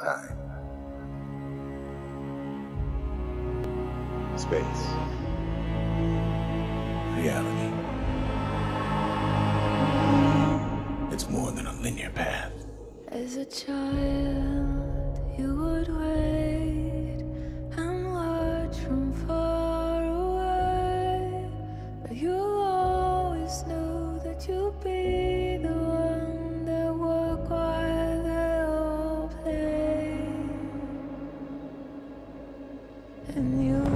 Time. Space. Reality. It's more than a linear path. As a child, you would wait and watch from far away, but you always knew that you'd be the one that would while they all play. And you